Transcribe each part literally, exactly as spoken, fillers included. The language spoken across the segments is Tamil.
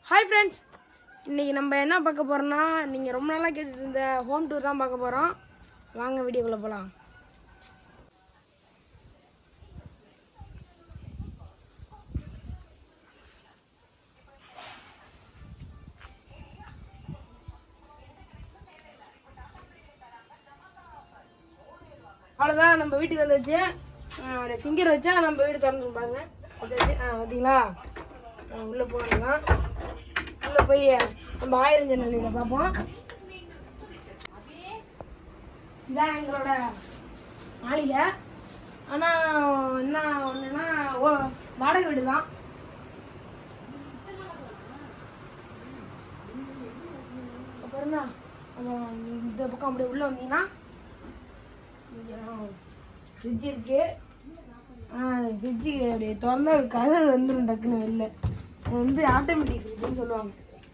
ஹாய் ஃப்ரெண்ட்ஸ், இன்றைக்கி நம்ம என்ன பார்க்க போகிறோம்னா, நீங்கள் ரொம்ப நாளாக கேட்டுட்டு இருந்த ஹோம் டூர் தான் பார்க்க போகிறோம். வாங்க வீடியோக்குள்ளே போகலாம். அவ்வளோதான், நம்ம வீட்டுக்கு வந்துச்சு. ஒரு ஃபிங்கர் வச்சா நம்ம வீடு திறந்து பாருங்க. பார்த்தீங்களா, உள்ளே போனதான் உள்ளே போய் நம்ம ஆயிரம் ஜன்னலில் பார்ப்போம். இதான் எங்களோட மாளிகை. ஆனால் என்ன ஒன்றுன்னா, ஓ வாடகை வீடு தான். அப்புறம் தான் இந்த பக்கம் அப்படியே உள்ளே வந்தீங்கன்னா ஃப்ரிட்ஜ் இருக்கு. ஃப்ரிட்ஜு அப்படியே திறந்தா கதவு வந்துடும் டக்குன்னு வெளில. அது வந்து ஆட்டோமேட்டிக் ஃப்ரிட்ஜுன்னு சொல்லுவாங்க.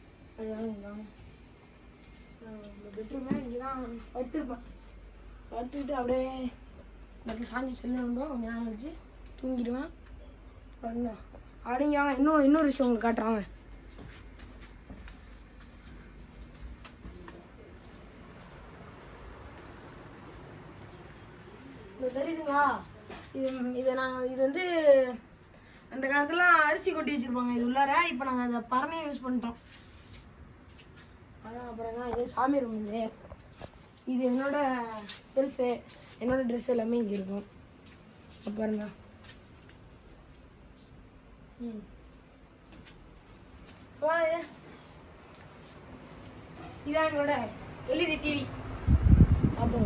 பெட்ரூமே இங்கே தான் படுத்துருப்பேன். படுத்துக்கிட்டு அப்படியே எனக்கு சாஞ்சி செல்லுண்டோம் கொஞ்ச நேரம் வச்சு தூங்கிடுவேன். அப்படிங்க வாங்க, இன்னும் இன்னொரு விஷயம் உங்களுக்கு காட்டுறாங்க. தெரியுதுங்களா, இது இதை நாங்கள் இது வந்து அந்த காலத்துல அரிசி கொட்டி வச்சிருப்பாங்க இது உள்ளார. இப்போ நாங்கள் அந்த பரணையை யூஸ் பண்ணிட்டோம். அதான் அப்புறம் தான் இது சாமி ரூம். இது இது என்னோட செல்ஃபு, என்னோட ட்ரெஸ் எல்லாமே இங்கே இருக்கும். அப்புறம் தான் ம் இதான் என்னோட எல்இடி டிவி. அப்புறம்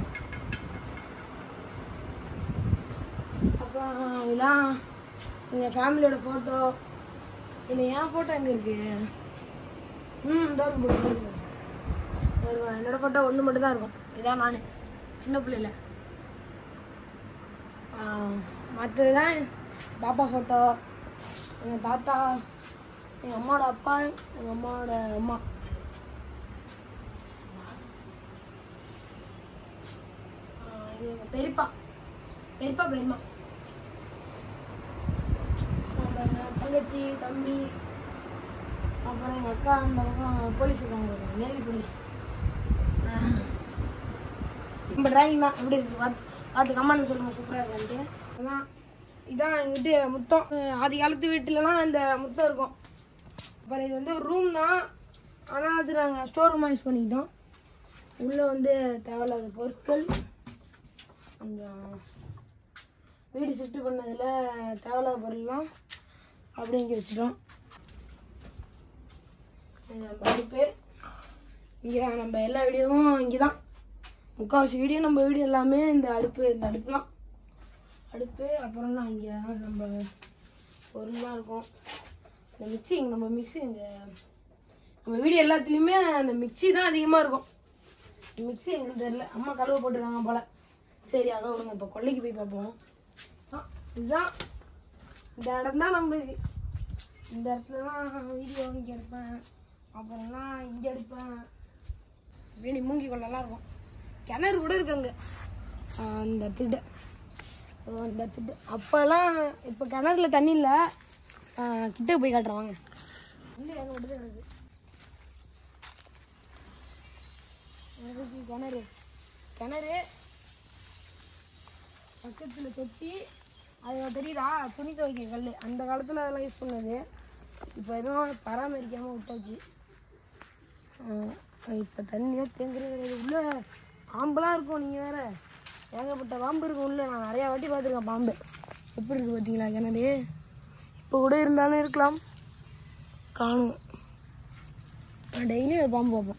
அப்புறம் இதெல்லாம் எங்கள் ஃபேமிலியோட ஃபோட்டோ. இல்லை என் ஃபோட்டோ எங்கே இருக்கு? ம் தோறு போட்டு இருக்கும். என்னோட ஃபோட்டோ ஒன்று மட்டும் தான் இருக்கும். இதான் நான் சின்ன பிள்ளைல. மற்றதுதான் பாப்பா ஃபோட்டோ, எங்கள் தாத்தா, எங்கள் அம்மாவோட அப்பா, எங்கள் அம்மாவோட அம்மா. இது எங்கள் பெரியப்பா பெரியப்பா பெரியம்மா. தங்கச்சி, தம்பி, அப்புறம் எங்கள் அக்கா அந்த பக்கம் போலீஸ் இருக்காங்க, நேவி போலீஸ். நம்ம டிராயிங் தான் எப்படி இருக்கு பார்த்து பார்த்து கமெண்ட் சொல்லுங்கள், சூப்பராக இருக்கான்ட்டு. அதான் இதான் எங்கள் வீட்டு முத்தம். ஆதி காலத்து வீட்டிலலாம் இந்த முத்தம் இருக்கும். அப்புறம் இது வந்து ஒரு ரூம் தான், ஆனால் அது நாங்கள் ஸ்டோர் ரூமாக யூஸ் பண்ணிக்கிட்டோம். உள்ளே வந்து தேவையில்லாத பொருட்கள், கொஞ்சம் வீடு ஷிஃப்ட் பண்ணதில் தேவையில்லாத பொருள்லாம் அப்படி இங்கே வச்சுட்டோம். அடுப்பு இங்கே தான். நம்ம எல்லா வீடியோவும் இங்கே தான், முக்கால்வாசி வீடியோ நம்ம வீடியோ எல்லாமே இந்த அடுப்பு இந்த அடுப்புலாம் அடுப்பு. அப்புறம்னா இங்கே நம்ம பொருள்லாம் இருக்கும். இந்த மிக்சி, இங்கே நம்ம மிக்சி, இந்த நம்ம வீடியோ எல்லாத்துலேயுமே அந்த மிக்சி தான் அதிகமாக இருக்கும். மிக்சி எங்களுக்கு தெரியல, அம்மா கழுவ போட்டுருக்காங்க போல். சரி அதான் விடுங்க, இப்போ கொல்லைக்கு போய் பார்ப்போம். இதுதான் இந்த இடம் தான் நம்மளுக்கு. இந்த இடத்துல தான் வீடியோ இங்கே எடுப்பேன். அப்புறம்னா இங்கே எடுப்பேன். இப்படி மூங்கி கொள்ளலாம் இருக்கும். கிணறு கூட இருக்கு அங்கே இந்த இடத்துக்கிட்ட. இந்த இடத்துக்கிட்ட அப்போல்லாம் இப்போ கிணறுல தண்ணி இல்லை. கிட்ட போய் காட்டுறாங்க. வந்து எங்கே மட்டும் தான் இருக்குது கிணறு. கிணறு பக்கத்தில் தொட்டி. அது தெரியுதா, துணி துவைக்க கல். அந்த காலத்தில் அதெல்லாம் யூஸ் பண்ணது. இப்போ எதுவும் பராமரிக்காமல் விட்டாச்சு. இப்போ தண்ணியாக தேங்குறது. உள்ள பாம்பெலாம் இருக்கும். நீங்கள் வேறு ஏகப்பட்ட பாம்பு இருக்கும் உள்ள. நான் நிறையா வாட்டி பார்த்துருக்கேன் பாம்பு. எப்படி இருக்குது பார்த்தீங்களா கிணறு? இப்போ கூட இருந்தாலும் இருக்கலாம், காணும். நான் டெய்லியும் ஒரு பாம்பு பார்ப்பேன்.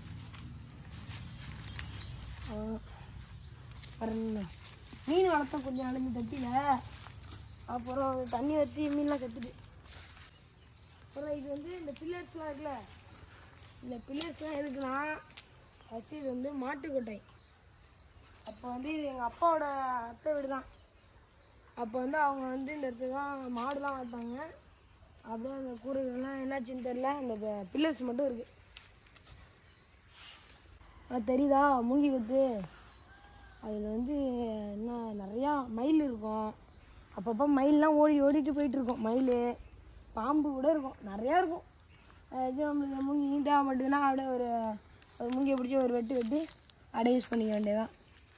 மீன் வளர்த்தோம் கொஞ்சம் அழிஞ்சு தட்டியில். அப்புறம் தண்ணி வற்றி மீன்லாம் கற்றுட்டு. அப்புறம் இது வந்து இந்த பில்லர்ஸ்லாம் இருக்குல்ல, இந்த பில்லர்ஸ்லாம் எதுக்குன்னா, ஃபஸ்ட்டு இது வந்து மாட்டுக்கொட்டை. அப்போ வந்து இது எங்கள் அப்பாவோட அத்தை வீடு தான். அப்போ வந்து அவங்க வந்து இந்த இடத்துல தான் மாடுலாம் வளர்த்தாங்க. அப்படியே அந்த கூரைகள்லாம் என்னாச்சுன்னு தெரில. அந்த பில்லர்ஸ் மட்டும் இருக்குது. அது தெரியுதா, மூங்கி கொத்து. அதில் வந்து என்ன நிறையா மயில் இருக்கும். அப்பப்போ மயிலெலாம் ஓடி ஓடிட்டு போயிட்டுருக்கோம். மயில், பாம்பு கூட இருக்கும், நிறையா இருக்கும். இது நம்மளுக்கு மூங்கி தேவை மட்டும்னா அப்படியே ஒரு ஒரு மூங்கியை பிடிச்சி ஒரு வெட்டு வெட்டி அப்படியே யூஸ் பண்ணிக்க வேண்டியதான்.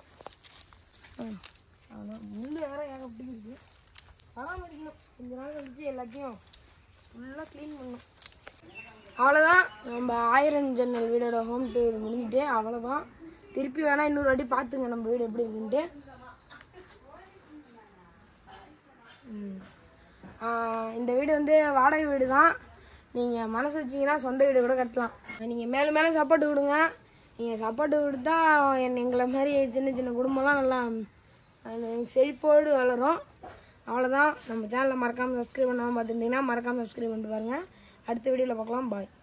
அவ்வளோ முள் வேற ஏகப்பட்டு இருக்குது, பராமரிக்கணும். கொஞ்ச நாள் கழிச்சு எல்லாத்தையும் ஃபுல்லாக க்ளீன் பண்ணணும். அவ்வளோதான், நம்ம ஆயிரம் ஜன்னல் வீடோட ஹோம் டூர் முடிஞ்சுட்டு அவ்வளோதான். திருப்பி வேணால் இன்னொரு வாட்டி பார்த்துங்க நம்ம வீடு எப்படி இருக்குன்ட்டு. இந்த வீடு வந்து வாடகை வீடு தான். நீங்கள் மனசு வச்சிங்கன்னா சொந்த வீடு கூட கட்டலாம். நீங்கள் மேலே மேலே சப்போர்ட்டு கொடுங்க. நீங்கள் சப்போர்ட்டு கொடுத்தா என் எங்களை மாதிரி சின்ன சின்ன குடும்பம்லாம் நல்லா செழிப்போடு வளரும். அவ்வளோதான். நம்ம சேனலை மறக்காமல் சப்ஸ்கிரைப் பண்ணாமல் பார்த்துருந்தீங்கன்னா மறக்காமல் சப்ஸ்கிரைப் பண்ணிட்டு பாருங்கள். அடுத்த வீடியோவில் பார்க்கலாம். பாய்.